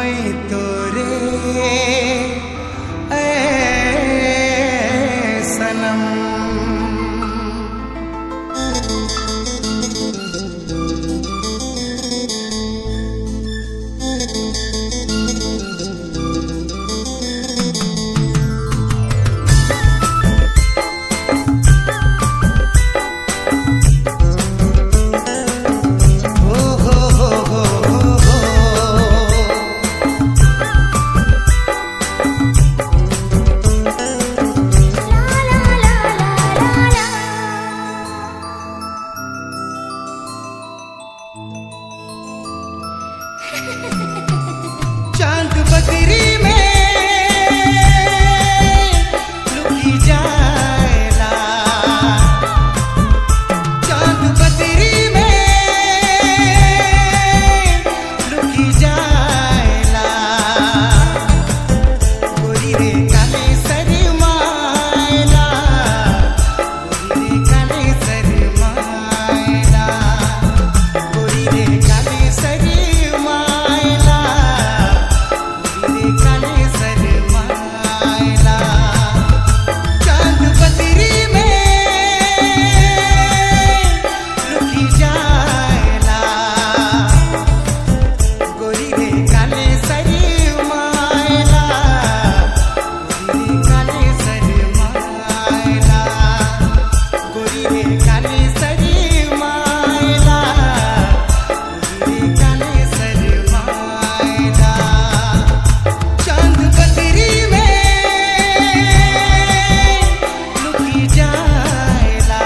होए तोरे ऐ सनम। चांद बदरी में लुकी जाएला, चांद बदरी में लुकी जाएला, गोरी रे काले शर्माएला, गोरी रे काले शर्माएला, गोरी रे काले शर्माएला, काले शर्माएला। चांद बदरी में लुकी जाएला, गोरी रे काले शर्माएला, गोरी रे काले शर्माएला, गोरी रे काले शर्माएला, गोरी रे काले शर्माएला। चांद बदरी में लुकी जाएला।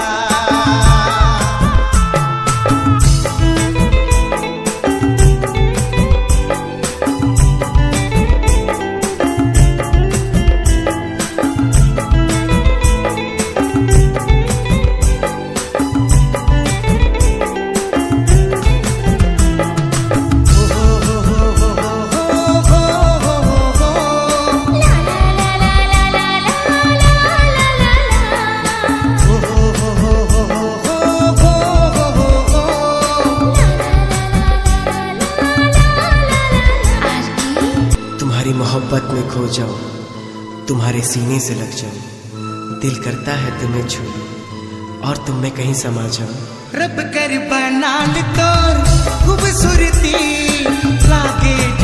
तुम्हारी मोहब्बत में खो जाऊं, तुम्हारे सीने से लग जाऊं, दिल करता है तुम्हें छू और तुम में कहीं समा जाऊं। रब कर बनाल तोर खूबसूरती लागे